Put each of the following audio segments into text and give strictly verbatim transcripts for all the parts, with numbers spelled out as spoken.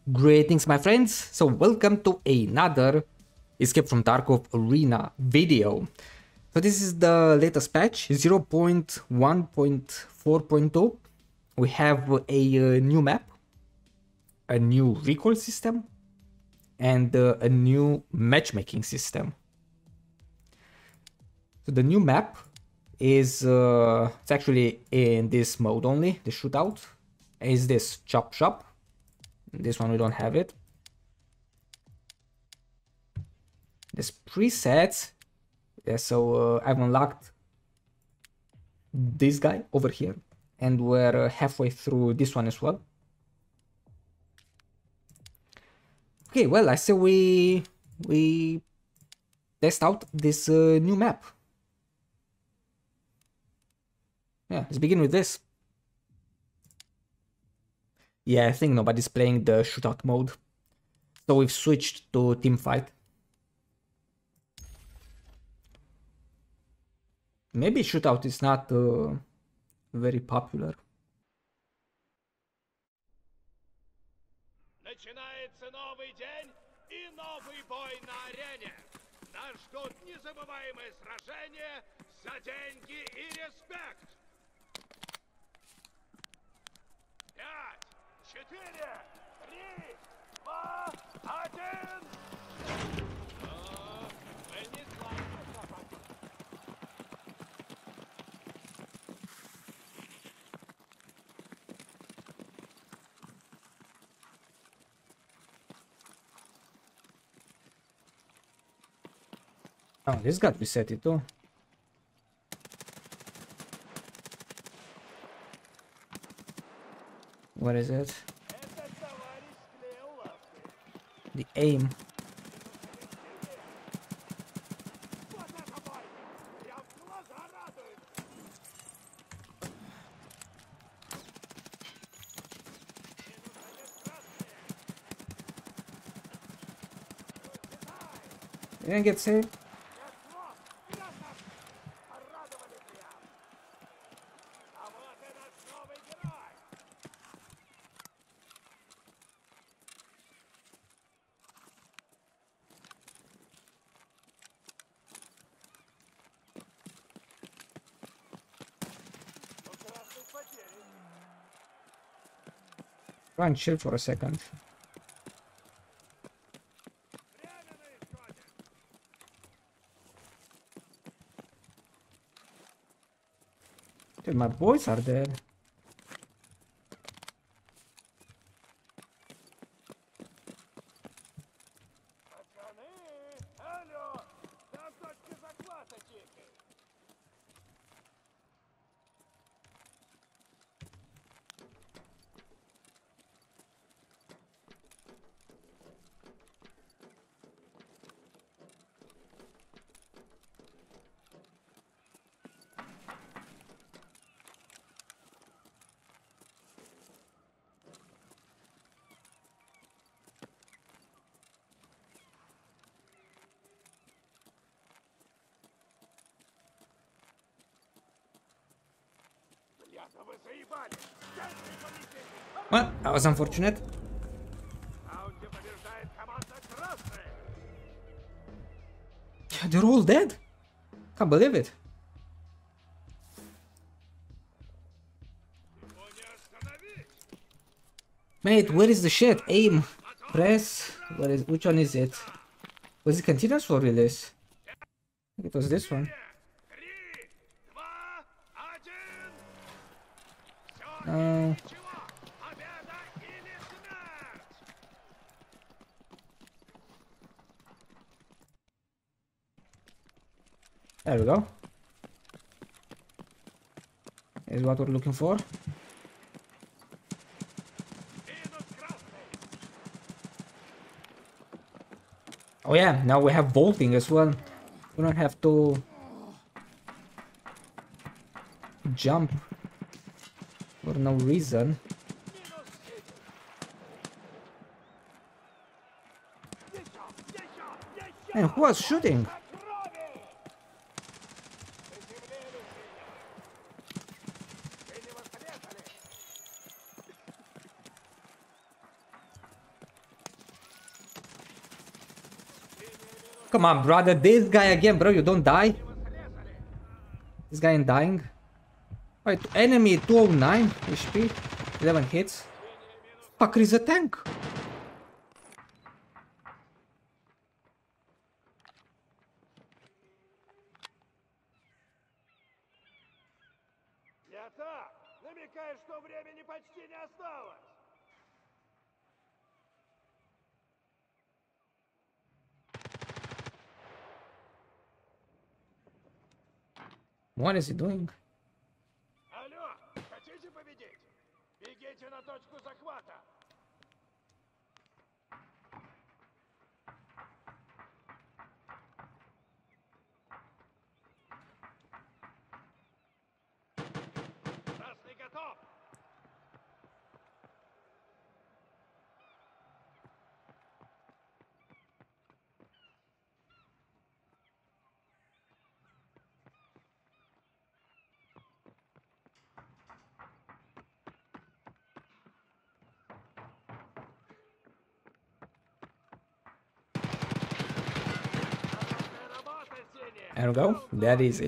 Greetings, my friends. So welcome to another Escape from Tarkov arena video. So this is the latest patch zero point one point four point two. We have a, uh new map, a new recoil system, and uh, a new matchmaking system. So the new map is uh, it's actually in this mode only, the shootout. Is this chop shop? This one we don't have it. There's presets. Yeah, so uh, I've unlocked this guy over here, and we're uh, halfway through this one as well. Okay, well, I say we we test out this uh, new map. Yeah, let's begin with this. Yeah, I think nobody's playing the shootout mode, so we've switched to team fight. Maybe shootout is not uh, very popular. Начинается новый день и новый бой на арене. Нас ждут незабываемые сражения за деньги и респект. Пять, четыре, три, два, один. Мы не слабы, товарищи. Oh, this got reset it too. What is it? The aim. You didn't get saved? Try and chill for a second. Dude, my boys are dead. Well, that was unfortunate. They're all dead. Can't believe it. Mate, where is the shit? Aim, press. What is? Which one is it? Was it continuous or release? I think it was this one. No. There we go. Is what we're looking for. Oh yeah, now we have vaulting as well. We don't have to jump for no reason. And who was shooting? Come on, brother. This guy again, bro. You don't die. This guy ain't dying. Wait, enemy two oh nine H P. eleven hits. Fucker is a tank. Я так, намекаю, что времени почти не осталось. What is he doing? Алло, хотите победить? Бегите на точку захвата. Красный готов. There we go. That easy.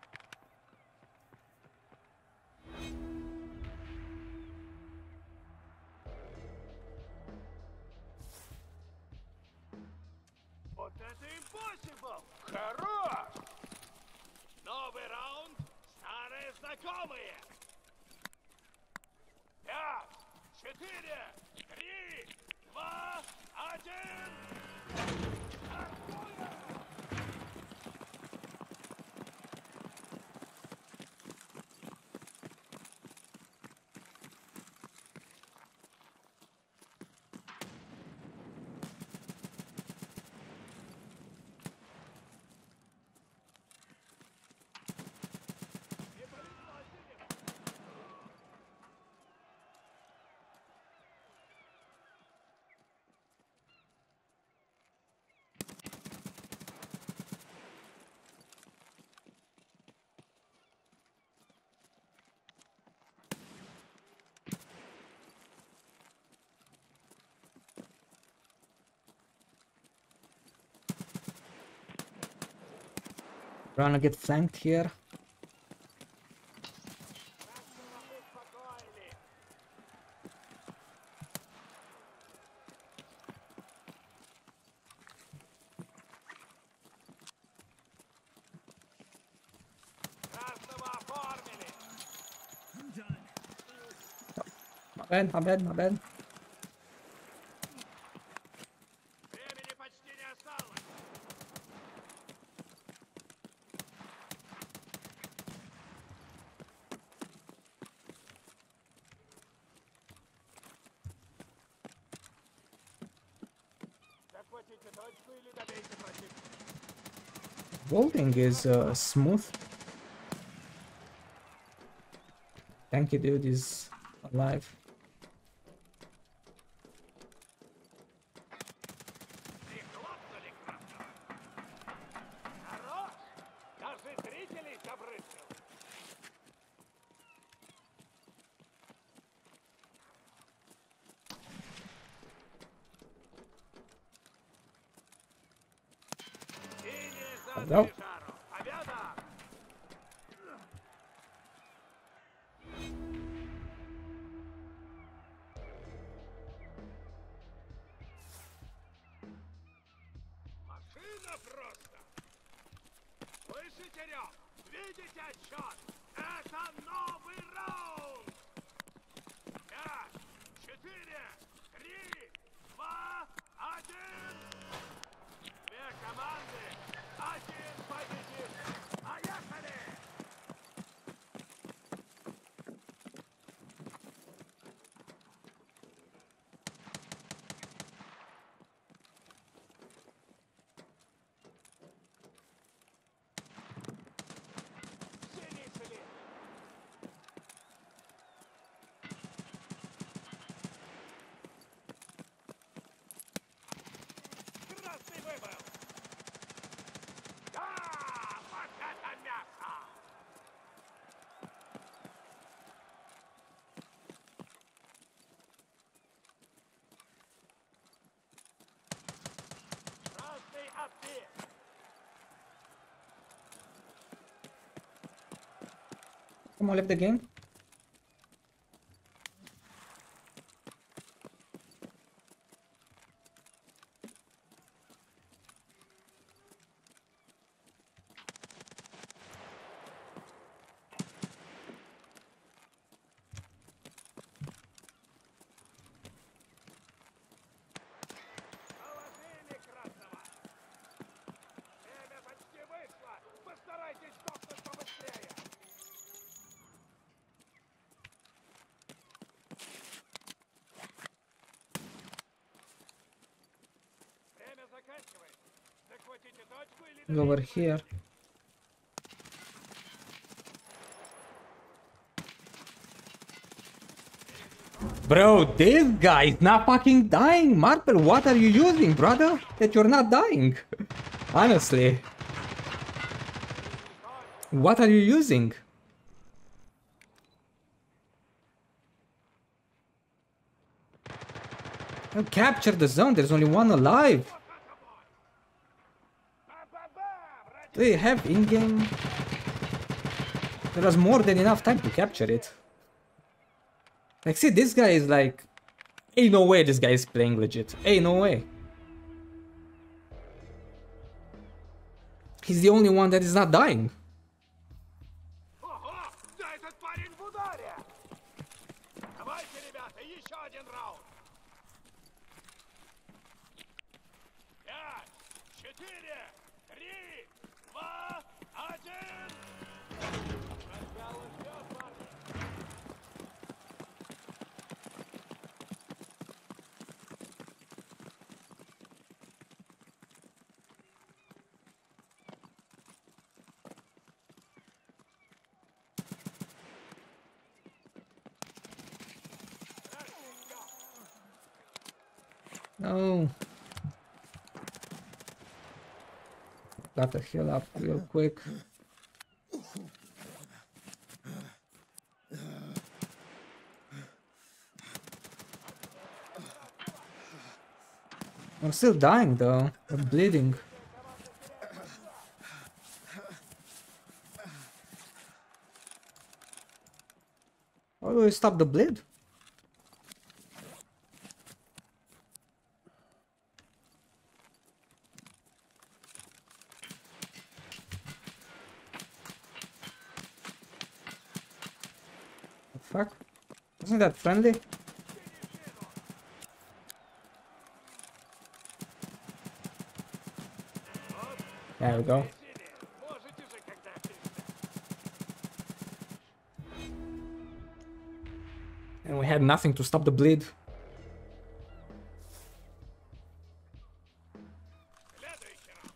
Вот это impossible! Хорош! Новый раунд, старые знакомые! Пять, четыре, три, два, один! Gonna get flanked here. My bad, my bad, my bad. Времени почти не осталось! Захватите точку или добейте противника. Vaulting is uh, smooth. Tanky dude is alive. Прихлопнули красного. Хорош! Даже зрителей забрызгал. Синие Hello. задали жару. Победа! Машина просто! Слышите, Рёв? Видите отчет? Это новый раунд! Пять, четыре, три, два, один! Две команды, один победитель! Поехали! Синий цилиндр! Хлопцы! Come on, left the game. Положили красного! Время почти вышло! Постарайтесь стопнуть побыстрее! Время заканчивается. Захватите точку или... Go over here. Bro, this guy is not fucking dying. Marble, what are you using, brother? That you're not dying. Honestly. What are you using? You capture the zone, there's only one alive. Do you have in-game? There was more than enough time to capture it. Like, see, this guy is like... Ain't no way this guy is playing legit. Ain't no way. He's the only one that is not dying. Ого! Да этот парень в ударе! Давайте, ребята, еще один раунд! Пять, четыре, три, два, один! Начало ждет, парни! No. Got to heal up real quick. I'm still dying though. I'm bleeding. How do I stop the bleed? Fuck. Wasn't that friendly? There we go. Можете же когда-то. And we had nothing to stop the bleed. Следующий раунд.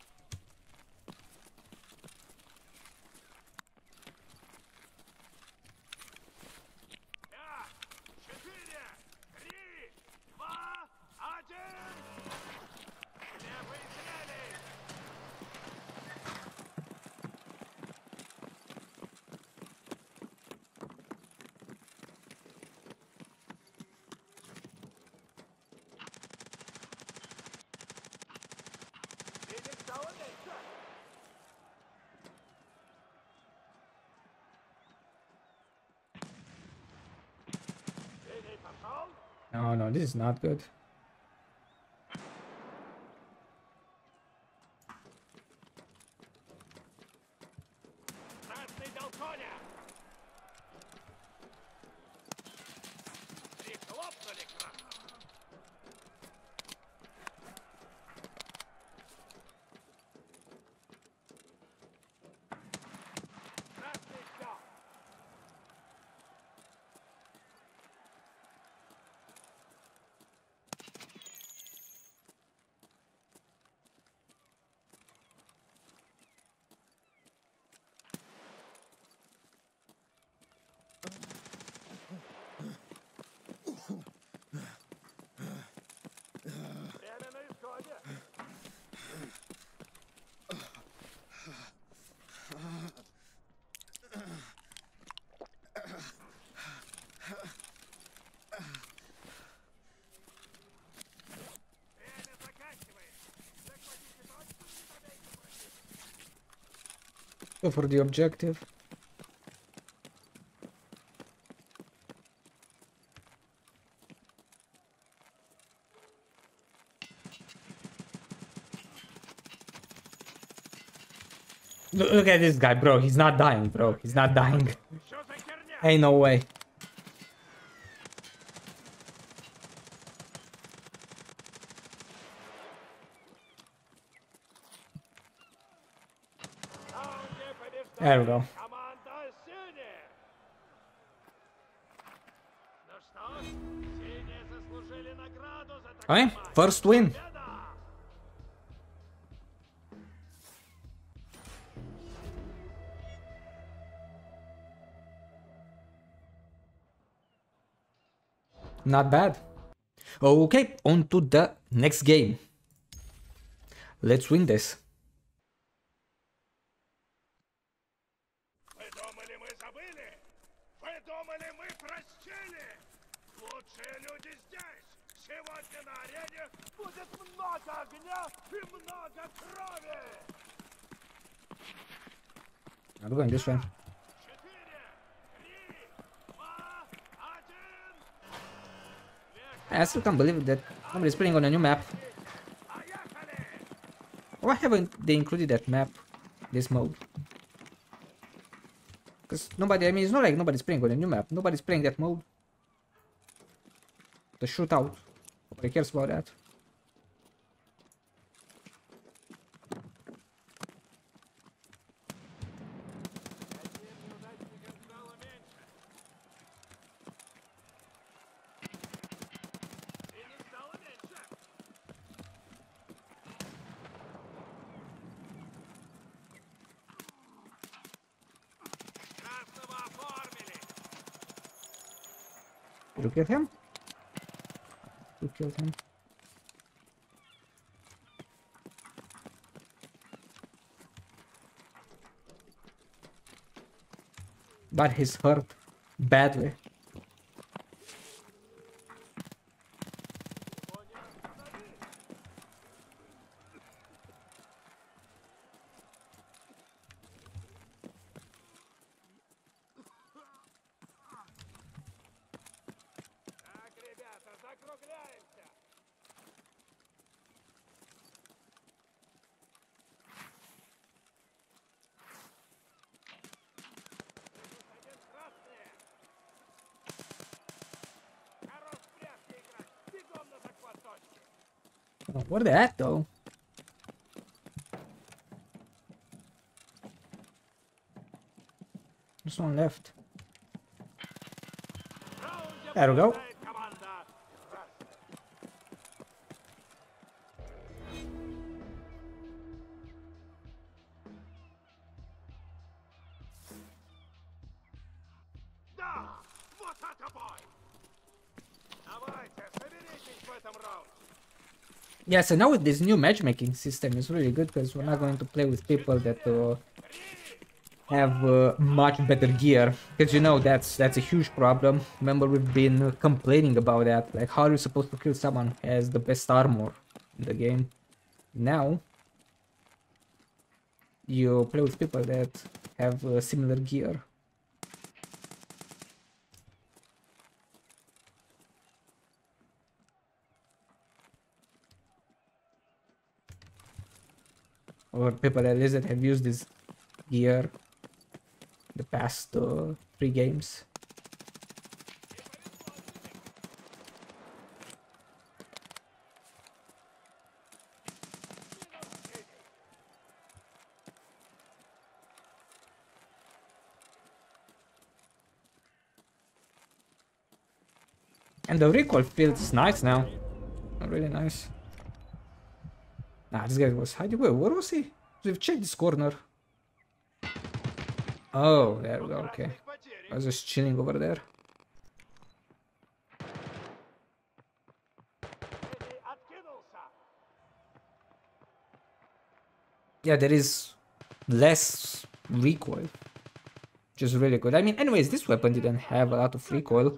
Пять, четыре, три, два, один! Левый целей! Феникс стала дальше! Синий пошел! No, no, this is not good. Красный дал коня! Прихлопнули красного! Красный все! Go for the objective. Look, look at this guy, bro. He's not dying, bro. He's not dying. Ain't no way. There we go. Okay, first win. Not bad. Okay, on to the next game. Let's win this. Вы думали, мы забыли? Вы думали, мы простили? Лучшие люди здесь. Сегодня на арене будет много огня и много крови. I'm going this way. I still can't believe that nobody's playing on a new map. Why haven't they included that map, this mode? Because nobody, I mean, it's not like nobody's playing on a new map. Nobody's playing that mode. The shootout. Nobody cares about that. Did you kill him? You killed him. But he's hurt badly. Oh, what are they at though? There's one left. There we go. Yeah, so now with this new matchmaking system is really good because we're not going to play with people that uh, have uh, much better gear, because you know that's that's a huge problem. Remember, we've been uh, complaining about that, like how are you supposed to kill someone who has the best armor in the game? Now you play with people that have uh, similar gear. Or people at least that have used this gear the past uh, three games. And the recoil feels nice now. Really nice. Nah, this guy was hiding. Wait, where was he? We've checked this corner. Oh, there we go, okay. I was just chilling over there. Yeah, there is less recoil, which is really good. I mean, anyways, this weapon didn't have a lot of recoil.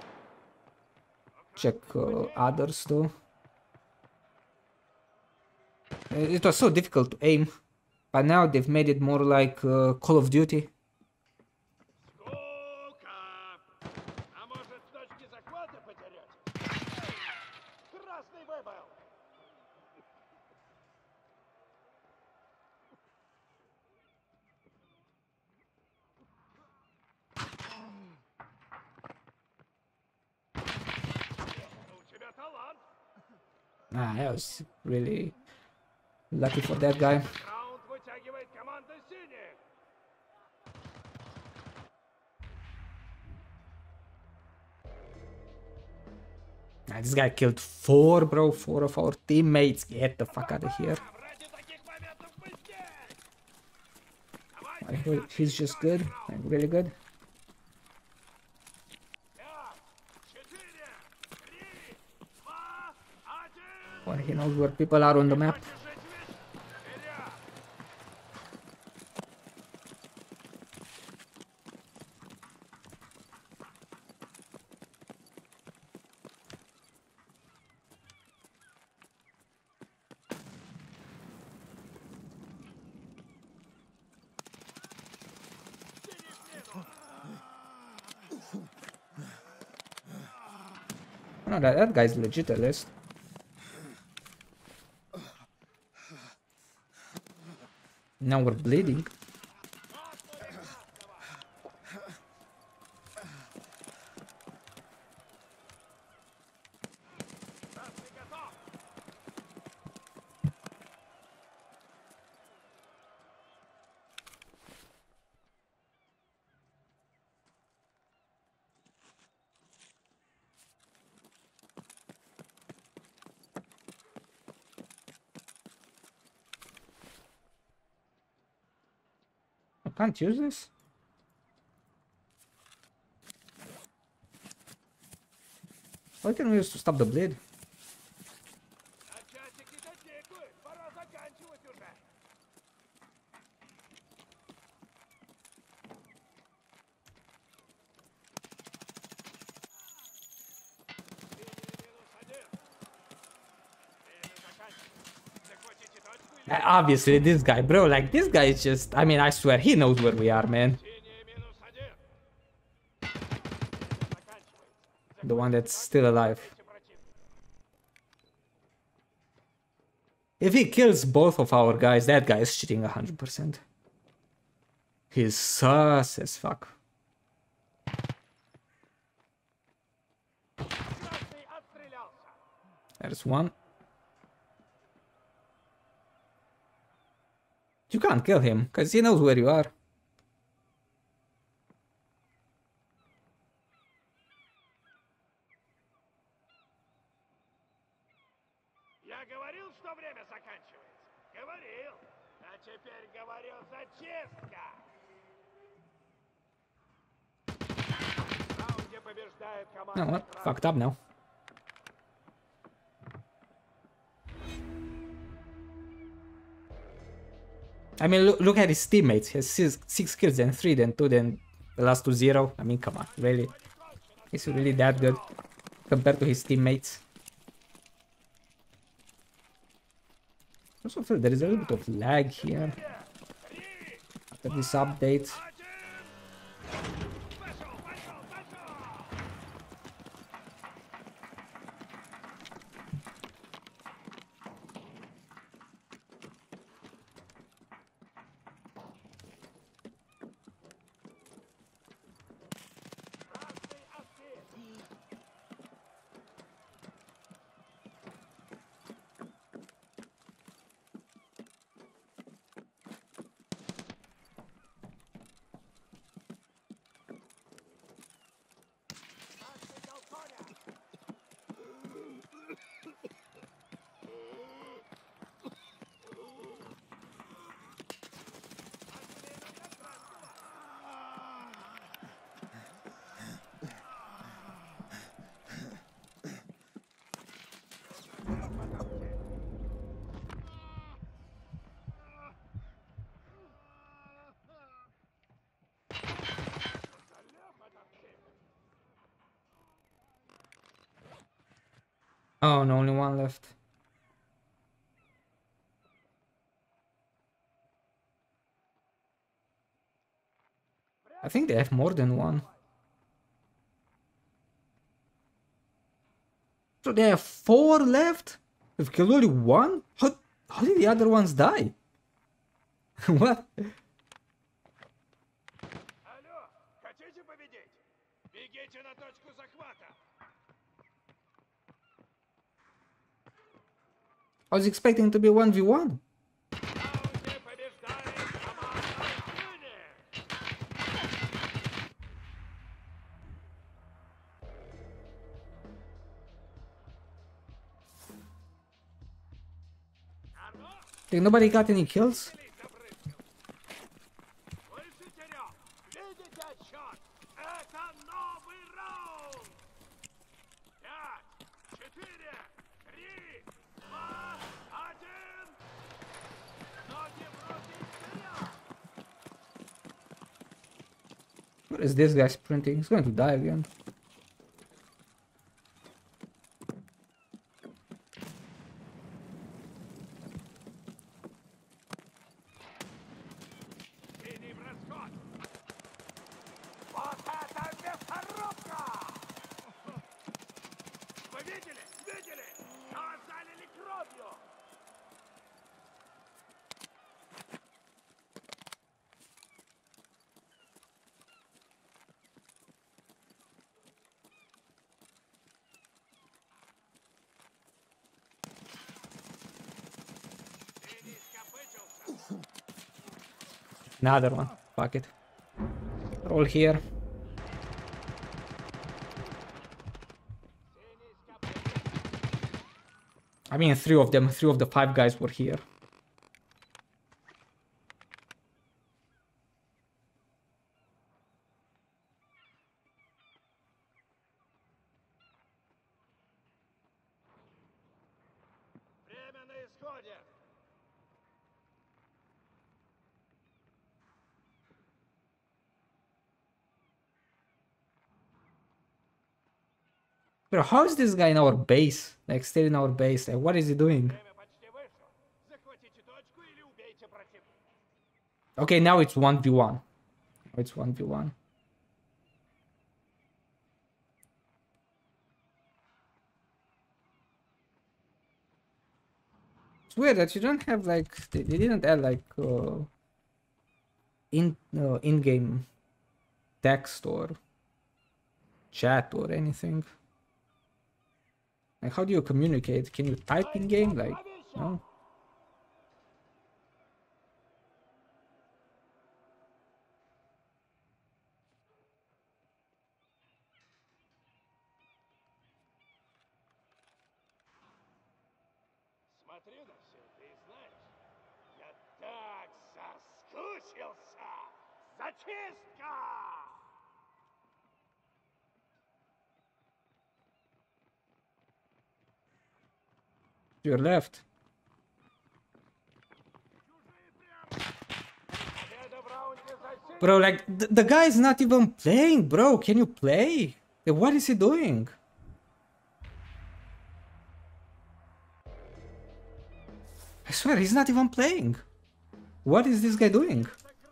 Check uh, others though. It was so difficult to aim But now they've made it more like uh, Call of Duty. Скука! А может, точки захвата потерять? Красный выбыл! У тебя талант! Ah, I was really lucky for that guy. Раунд вытягивает команда синих! Ah, this guy killed four, bro. Four of our teammates. Get the fuck out of here. Ради таких моментов мы здесь! I heard he's just good. Like, really good. Пять, четыре, три, два, один! Well, he knows where people are on the map. Хочешь жить вечно? Вперед! No, that, that guy's legit at least. Now we're bleeding. Красный готов! I can't use this. What can we use to stop the bleed? А часики дотикают, пора заканчивать уже. Синий минус один. Время заканчивать. Захватите точку или... Uh, Obviously, this guy, bro. Like, this guy is just... I mean, I swear, he knows where we are, man. Синий минус один. Время заканчивается. The one that's still alive. Захватите противника. If he kills both of our guys, that guy is cheating one hundred percent. He's sus as fuck. Красный отстрелялся. There's one. You can't kill him, because he knows where you are. Я говорил, что время заканчивается. Говорил. А теперь говорю, зачистка. В раунде побеждает команда. No, what? красных. Fucked up now. I mean, look, look at his teammates. He has six, six kills and three, then two, then the last two zero. I mean, come on, really? Is he really that good compared to his teammates? I also feel there is a little bit of lag here after this update. Пошел, пошел, пошел. Красный отбит. Красный дал коня. Oh no, only one left. I think they have more than one. So they have four left? We've killed only one? How, how did the other ones die? What? Алло, хотите победить? Бегите на точку захвата. I was expecting to be one v one. Раунде побеждает команда Юнис. Like, nobody got any kills? Слышите рёв? Видите отсчёт? Это новый раунд! Пять, четыре, три, два, один. Ноги в руки вперёд! What is this guy sprinting? He's going to die again. Синий в расход! Вот это мясорубка! Вы видели? Видели? Нас залили кровью! Синий скопытился! Another one. Fuck it. They're all here. Синий скопытился! I mean, three of them, three of the five guys were here. Время на исходе! Bro, how is this guy in our base? Like, still in our base? Like, what is he doing? Время почти вышло. Захватите точку или убейте противника. Okay, now it's one v one. Now it's one v one. It's weird that you don't have, like, they, they didn't add, like, uh, in, uh, in-game text or chat or anything. Like, how do you communicate? Can you type in game? Like, no. Смотрю на все это и знаешь, я так соскучился! Зачистка! To your left. Победа в раунде за Bro, like, the, the guy is not even playing, bro. Can you play? Like, what is he doing? I swear, he's not even playing. What is this guy doing?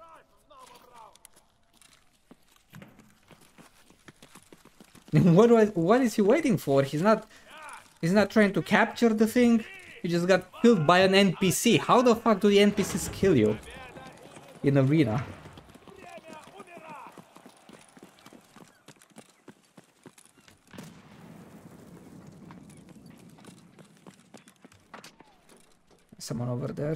What was, what is he waiting for? He's not he's not trying to capture the thing. He just got killed by an N P C. How the fuck do the N P Cs kill you in arena? Время умирать! Someone over there.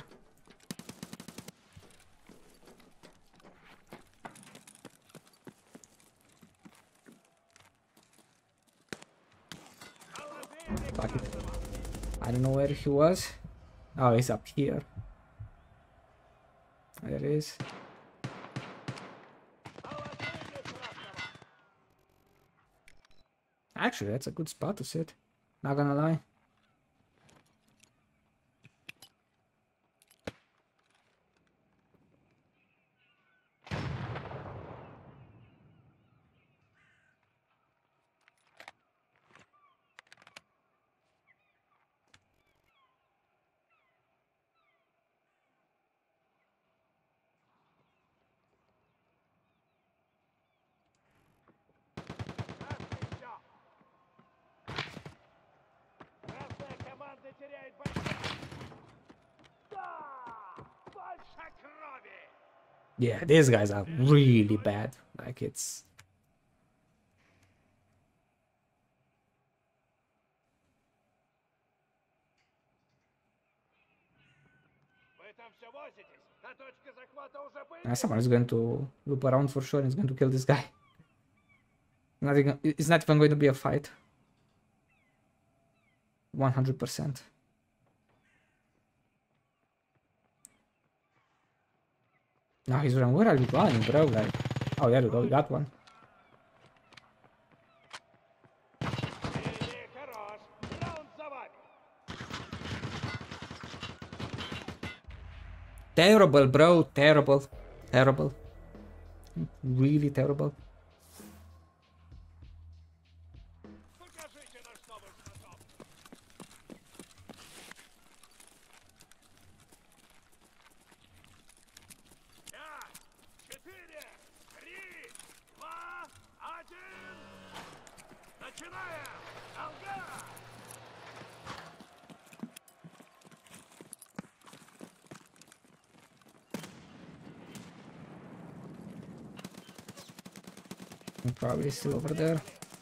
Fuck it. I don't know where he was. Oh, he's up here. There he is. Actually, that's a good spot to sit. Not gonna lie. Yeah, these guys are really bad. Like, it's... Uh, someone is going to loop around for sure and is going to kill this guy. Not even, it's not even going to be a fight. one hundred percent. Now he's running. Where are you going, bro? Like, oh, there you go. We got one. Terrible, bro. Terrible. Terrible. Really terrible. Probably still over there.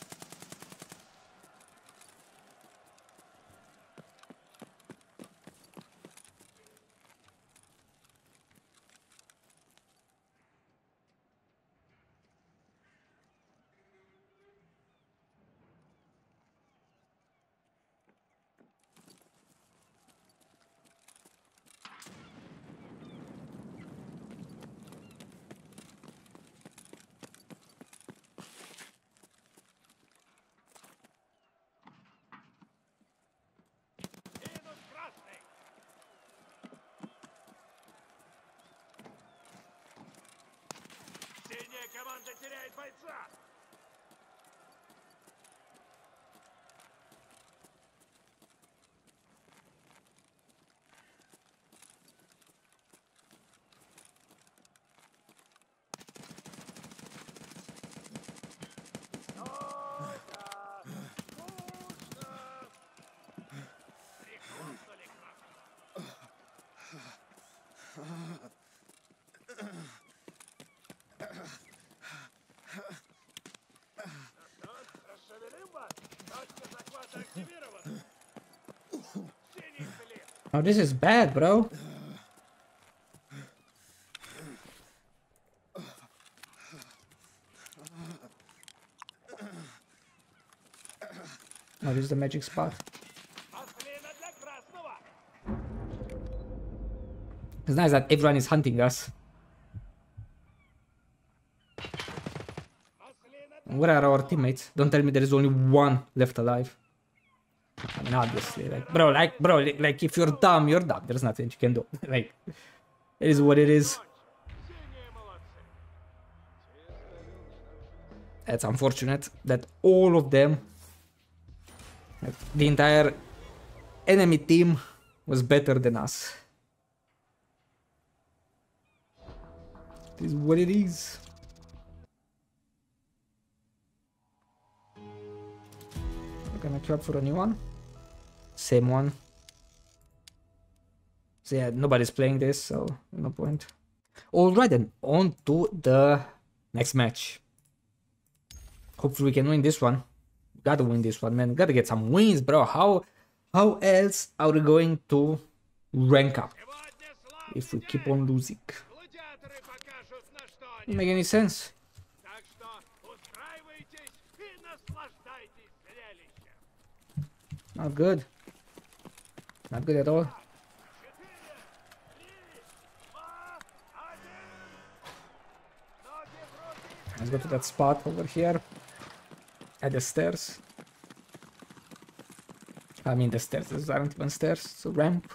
Команда теряет бойца! Oh, this is bad, bro. Oh, this is the magic spot. It's nice that everyone is hunting us. Where are our teammates? Don't tell me there is only one left alive. I mean, obviously, like, bro, like, bro, like, if you're dumb, you're dumb. There's nothing you can do. Like, it is what it is. That's unfortunate that all of them, like, the entire enemy team was better than us. It is what it is. We're gonna queue up for a new one. Same one. So yeah, nobody's playing this, so no point. Alright then, on to the next match. Hopefully we can win this one. Gotta win this one, man. Gotta get some wins, bro. How how else are we going to rank up if we keep on losing? Doesn't make any sense. Not good. Not good at all. Let's go to that spot over here. At the stairs. I mean the stairs, those aren't even stairs, it's a ramp.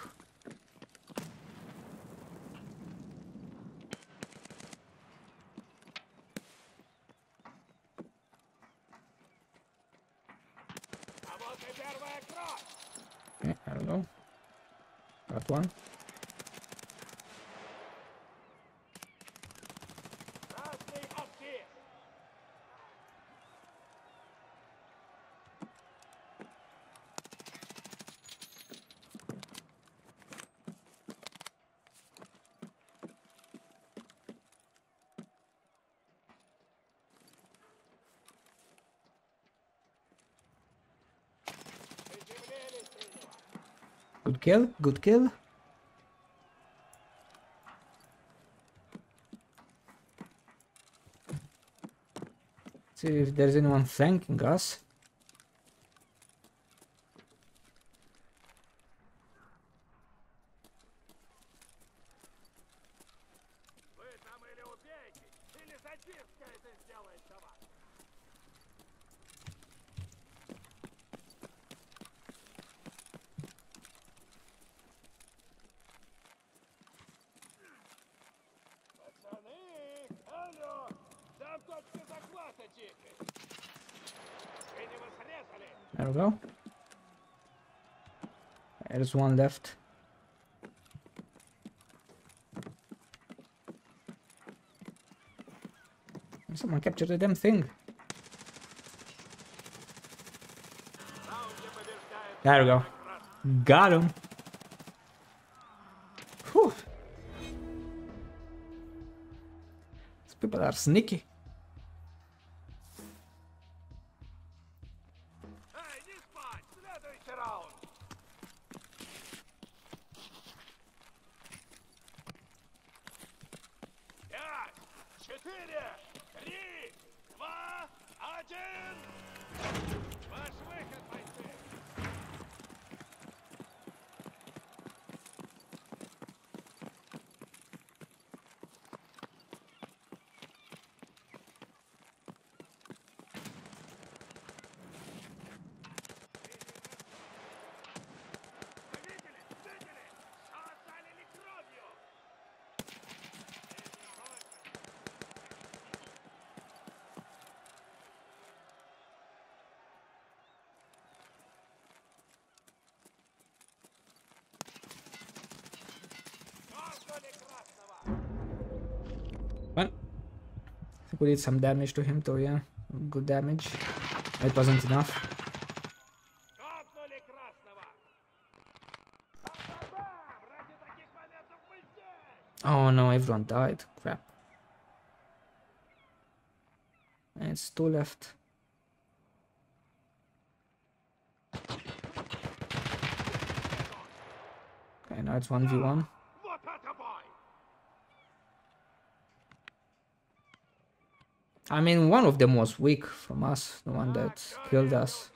Okay, I don't know. Got one. Good kill, good kill. See if there's anyone flanking us. There we go. There's one left. Someone captured the damn thing. There we go. Got him. Whew. These people are sneaky. Well, I think we did some damage to him too, yeah. Good damage. It wasn't enough. Oh no, everyone died. Crap. And it's two left. Okay, now it's one v one. I mean, one of them was weak from us, the one that killed us.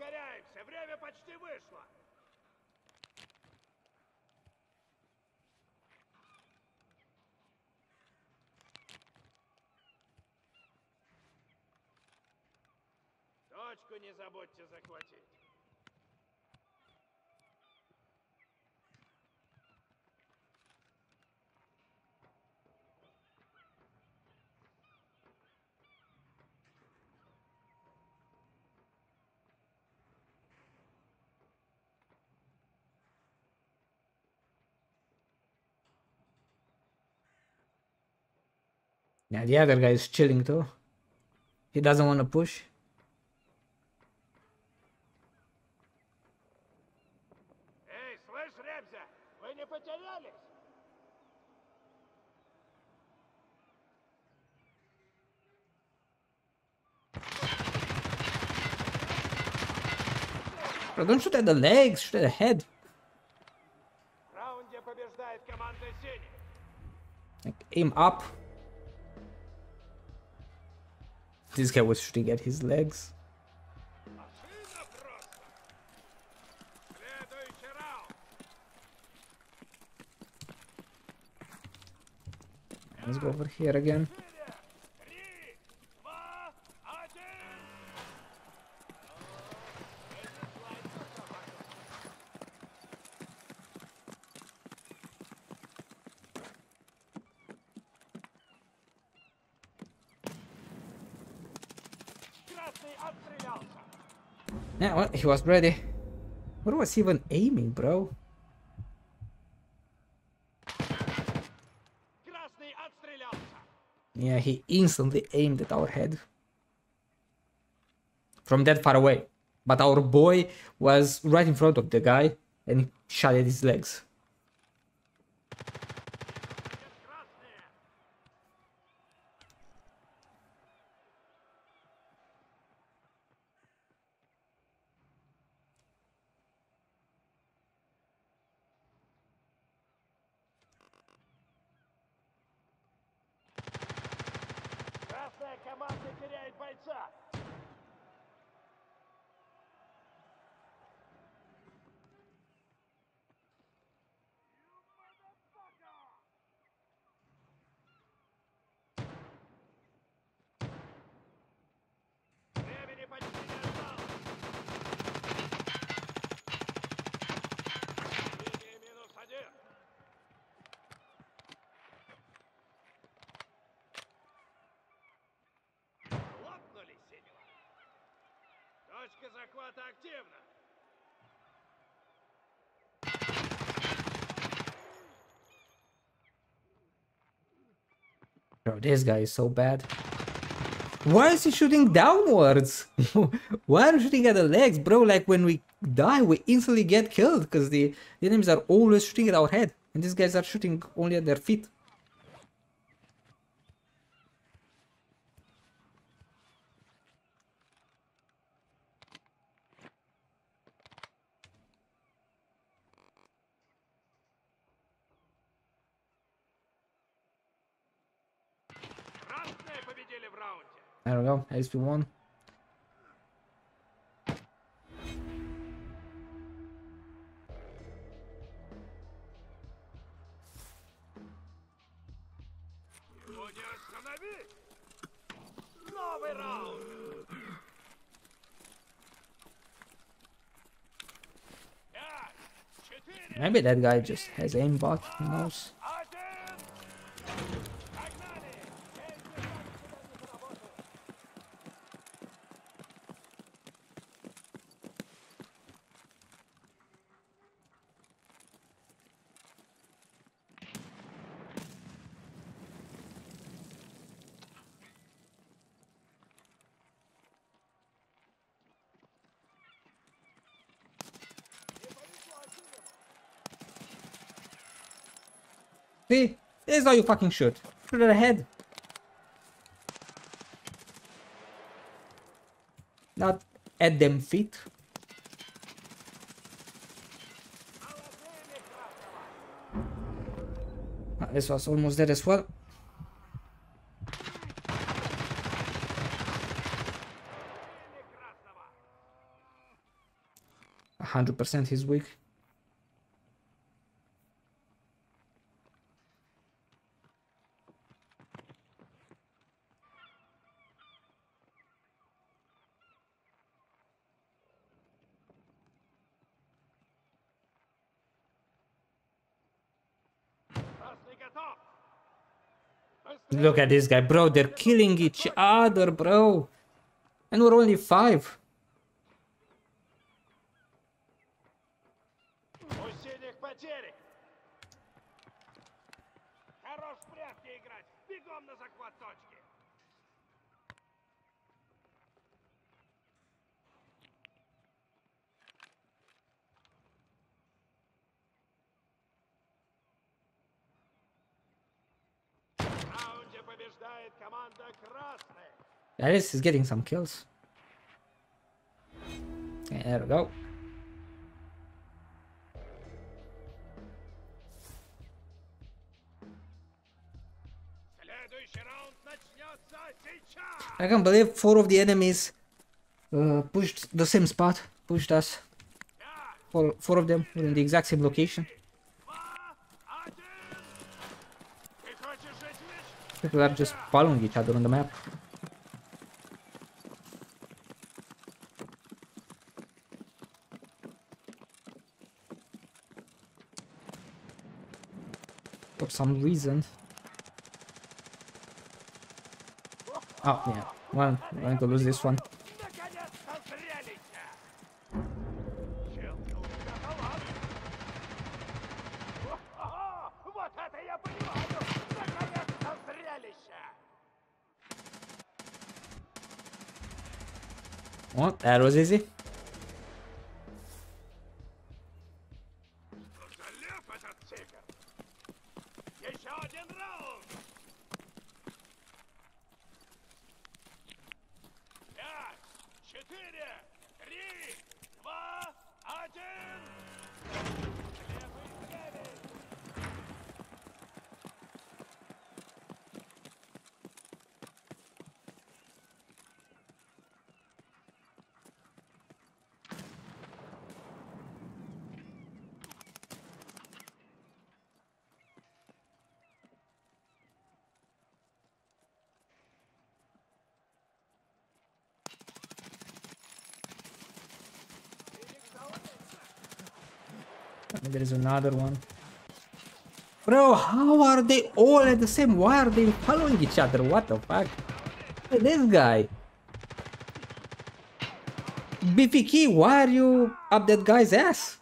Yeah, the other guy is chilling too. He doesn't want to push. Эй, слышь, Ребзя, вы не потерялись? Bro, don't shoot at the legs, shoot at the head. В раунде побеждает команда Синий. Like, aim up. This guy was shooting at his legs. Let's go over here again. Yeah, well, he was ready. Where was he even aiming, bro? Yeah, he instantly aimed at our head. From that far away. But our boy was right in front of the guy and shot at his legs. Попытка захвата активна. Bro, this guy is so bad. Why is he shooting downwards? Why are you shooting at the legs, bro? Like when we die, we instantly get killed because the, the enemies are always shooting at our head. And these guys are shooting only at their feet. Красные победили в раунде. There we go, S P one. Его не остановить! Новый раунд! Пять, четыре, Maybe that guy just has aimbot, who knows? один! Погнали! Эти танки не заработают. See? This is how you fucking shoot. Shoot at the head. Not at them feet. Ah, this was almost dead as well. one hundred percent he's weak. Красный готов! Look at this guy, bro. They're killing each other, bro. And we're only five. У синих потери! Хорош в прятки играть! Бегом на захват точки! В раунде побеждает команда красных! At least he's getting some kills. Okay, there we go. Следующий раунд начнется сейчас! I can't believe four of the enemies uh, pushed the same spot, pushed us. Four, four of them were in the exact same location. Два, один! Ты хочешь жить вечно? People are just following each other on the map. For some reason. Oh yeah, well, I'm going to lose this one. Наконец-то зрелище! Челка у тебя талант! Ага, вот это я понимаю! Наконец-то зрелище! Well, that was easy. Что за лев этот тигр? Еще один раунд! Пять, четыре, три, два, один! Левый девять! And there is another one. Bro, how are they all at the same? Why are they following each other? What the fuck? Look at this guy. B P K, why are you up that guy's ass?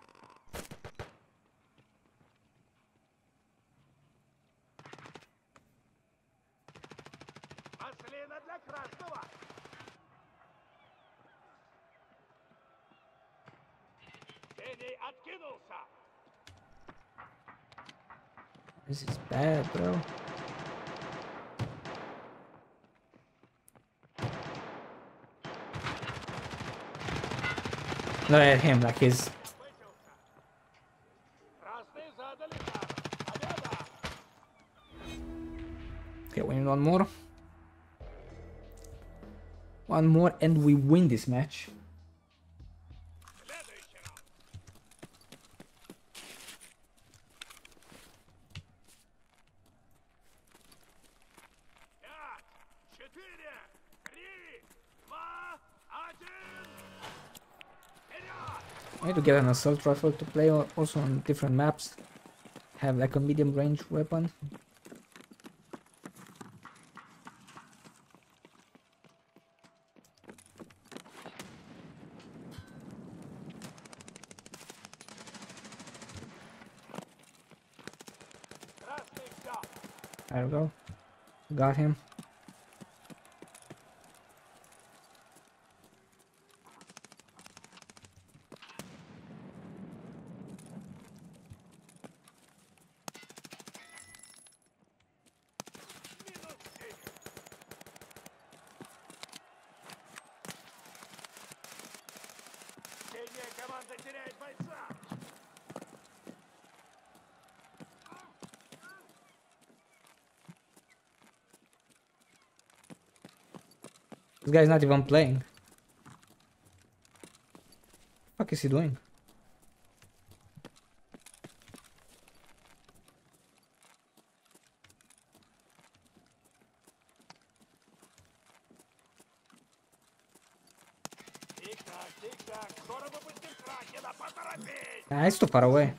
This is bad, bro. Look at him, like he's... Okay, we need one more. One more and we win this match. I need to get an assault rifle to play also on different maps. Have like a medium range weapon. There we go. Got him. This guy's not even playing. What the fuck is he doing? Ah, he's too far away.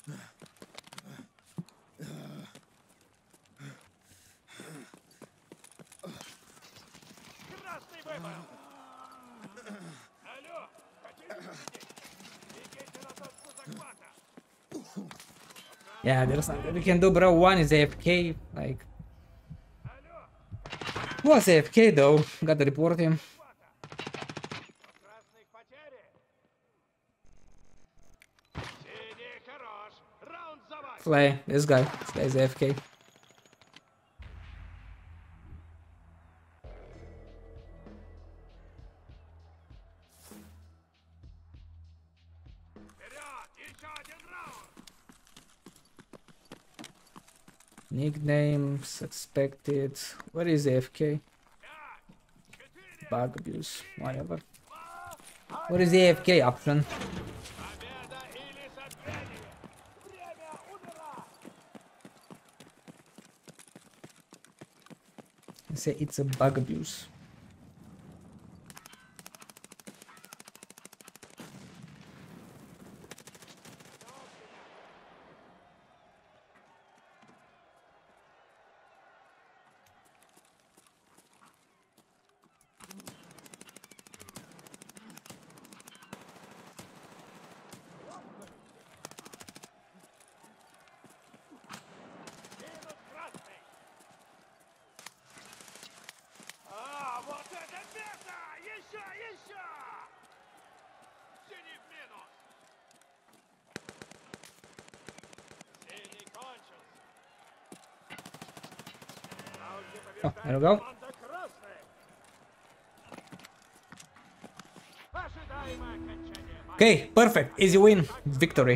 Yeah, there's nothing we can do, bro. One is A F K, like... Was A F K though, gotta report him. Play, this guy, this guy is A F K. Nicknames, expected. Where is A F K? Bug abuse, whatever. What is the A F K option? I say it's a bug abuse. Oh, there we go. Okay, perfect. Easy win. Victory.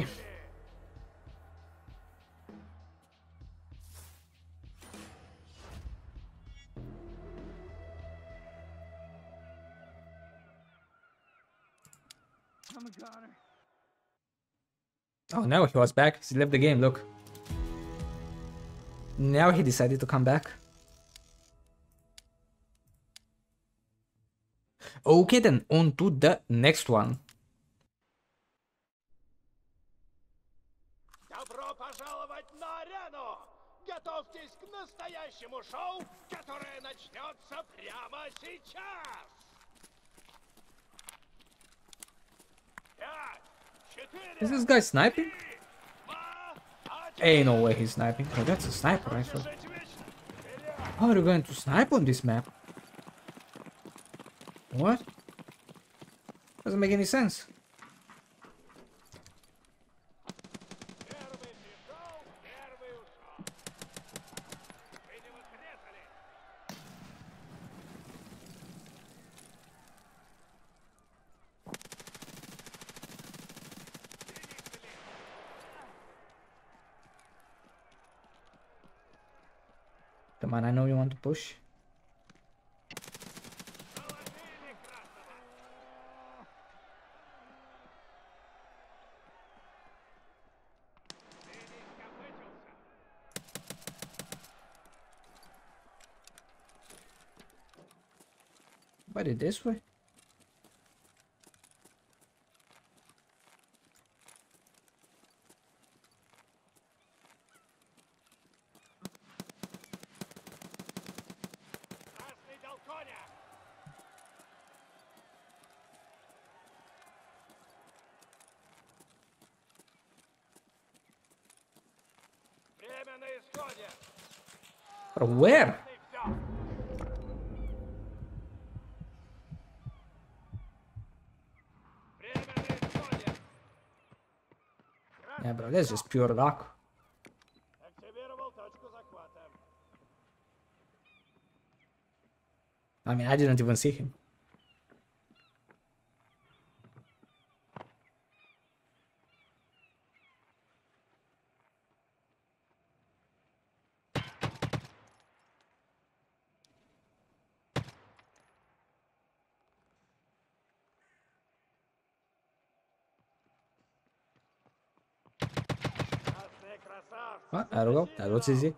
Oh, now he was back. He left the game, look. Now he decided to come back. Okay, then on to the next one. Добро пожаловать на арену! Готовьтесь к настоящему шоу, которое начнется прямо сейчас! Is this guy sniping? Ain't no way he's sniping. Oh, that's a sniper rifle. How are you going to snipe on this map? What? Doesn't make any sense. Come on, I know you want to push. But it this way? But where? Yeah, bro, that's just pure luck. I mean, I didn't even see him. Ah, there we go. That was easy.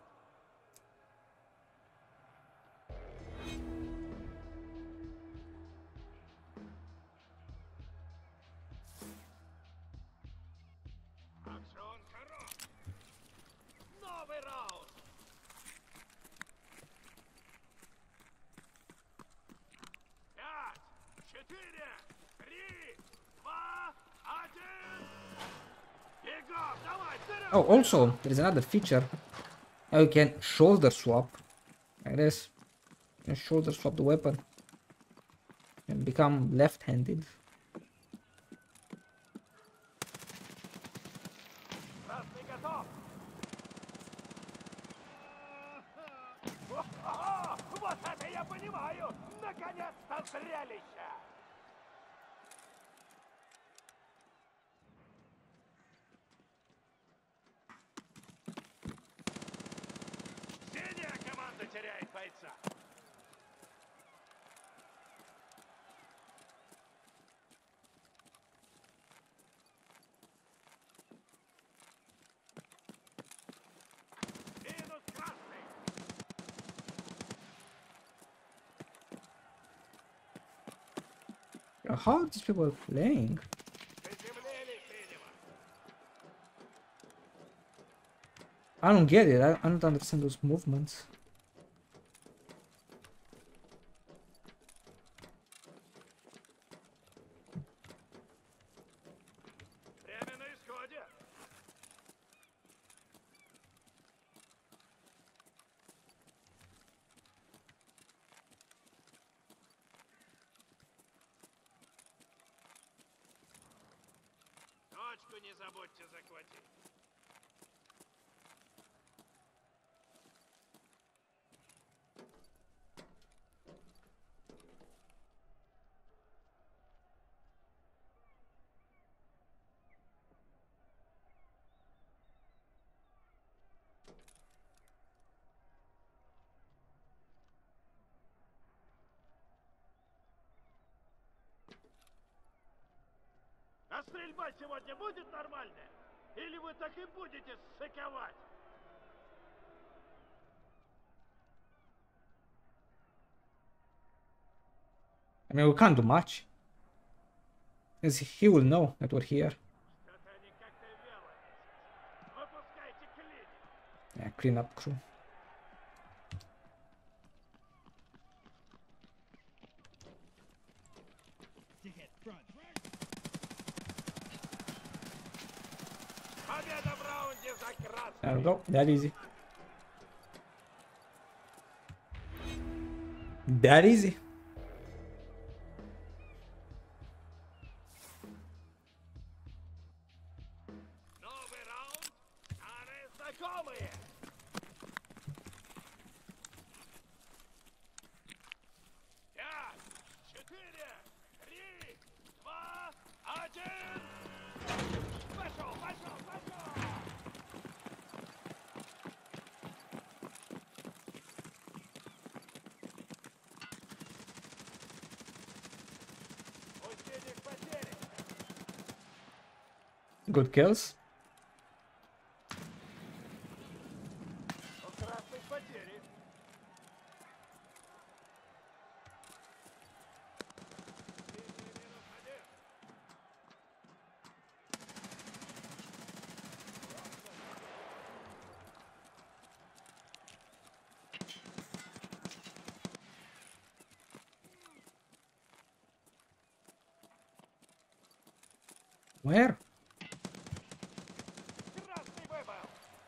Oh, also, there is another feature. Now you can shoulder swap. Like this. You can shoulder swap the weapon. And become left-handed. How are these people playing? I don't get it. I, I don't understand those movements. Не забудьте захватить. А стрельба сегодня будет нормальная? Или вы так и будете ссыковать? I mean, we can't do much. Because he will know that we're here. Yeah, clean up crew. There we go. That easy. That easy. Новый раунд. Старые знакомые. Пять, четыре, три, два, один. Пошел, пошел, пошел. Усилить потери. Good kills. У красных потери. Минус один. Where? Красный выбыл.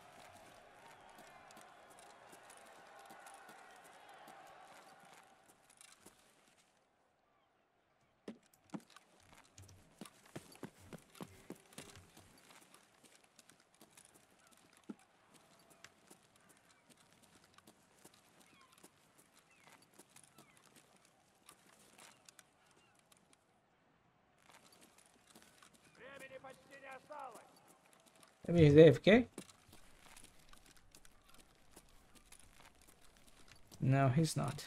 Времени почти не осталось. Maybe he's A F K? No, he's not.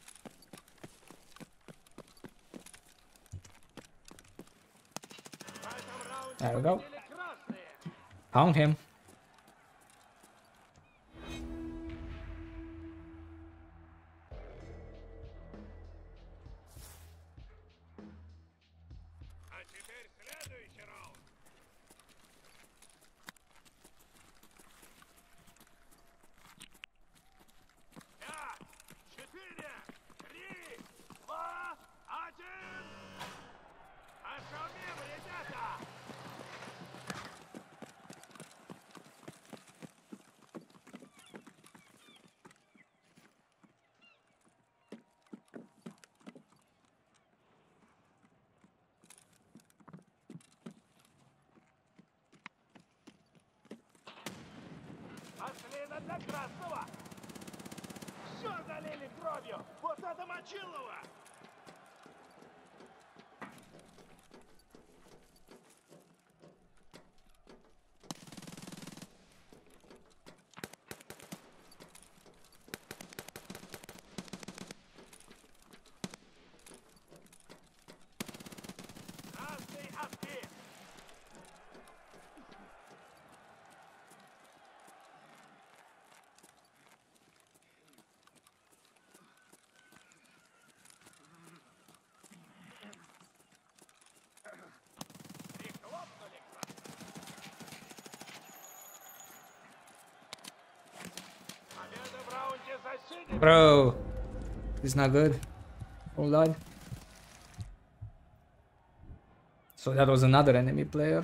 В этом раунде There we go. победили красные. Found him. А теперь следующий раунд. Пять, четыре, три, два, один. Пошел мимо, ребята! Последно для красного! Все залили кровью! Вот это мочилово! Красный актив! Прихлопнули красных! Победа в раунде за синим! Bro, this is not good. Hold on. So that was another enemy player.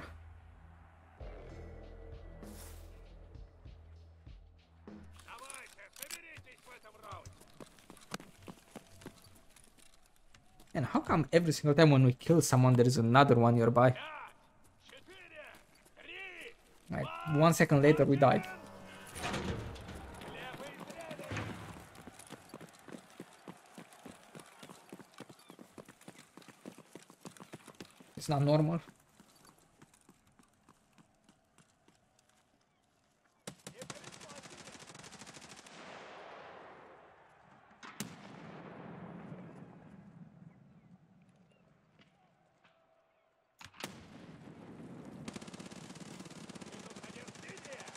Давайте, соберитесь в этом раунде! And how come every single time when we kill someone there is another one nearby? Пять, четыре, три, Like one second later we died. левый стрелять! It's not normal. Минус один синяя!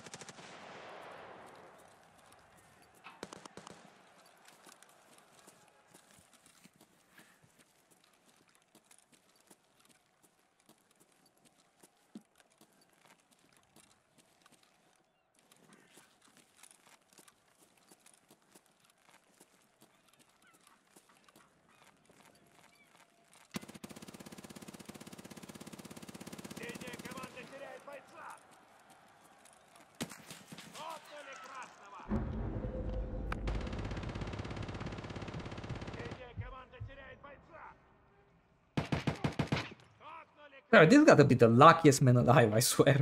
Bro, this gotta be the luckiest man alive, I swear.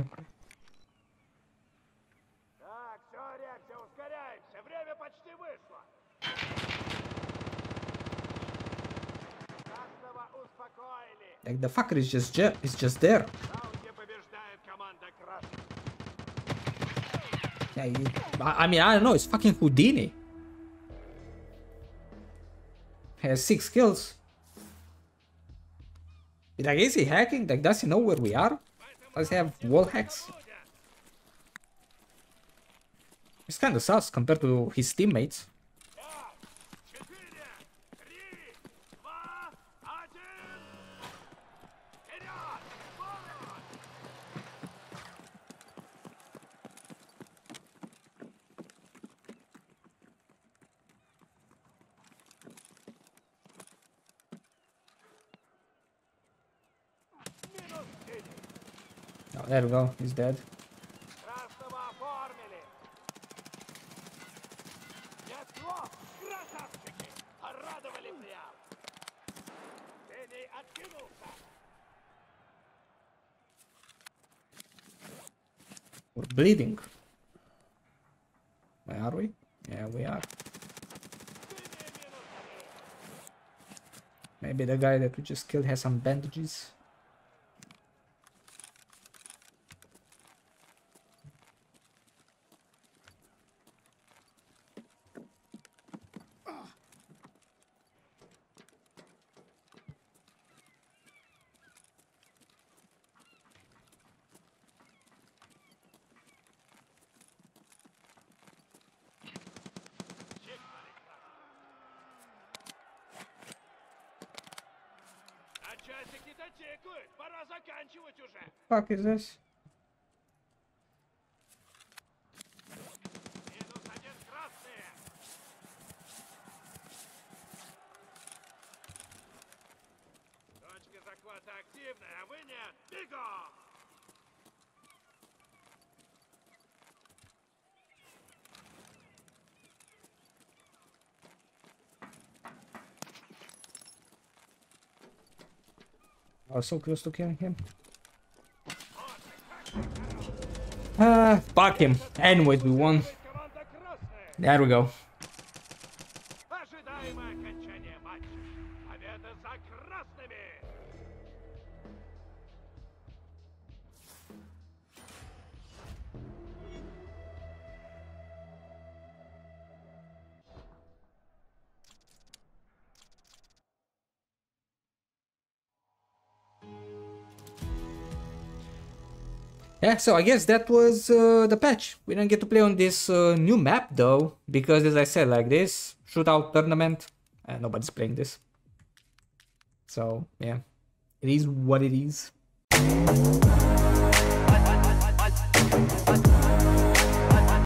Так, все, Рекся, ускоряемся. Время почти вышло. Красного успокоили. Like the fucker is just je is just there. В раунде побеждает команда красных. Yeah, he- I, I mean, I don't know, it's fucking Houdini. He has six kills. Like, is he hacking? Like, does he know where we are? Does he have wall hacks? It's kind of sus compared to his teammates. Четыре, три, два, один. Вперед! Ворот! Минус синий. Oh, there we go, he's dead. Красного оформили. Нет слов, красавчики! Порадовали прям. Синий откинулся. We're bleeding. Where are we? Yeah, we are. Синий минус один. Maybe the guy that we just killed has some bandages. Чикнули красного. А часики-то тикают. Пора заканчивать уже. Fuck is this? Минус один красные. Точка захвата активная, а вы нет. Бегом! I was so close to killing him. Ah, fuck him. Anyways, we won. Команда красная. There we go. Ожидаемое окончание матча. Победа за красными. Yeah, so I guess that was uh, the patch. We didn't get to play on this uh, new map though, because as I said, like this shootout tournament, uh, nobody's playing this. So yeah, it is what it is.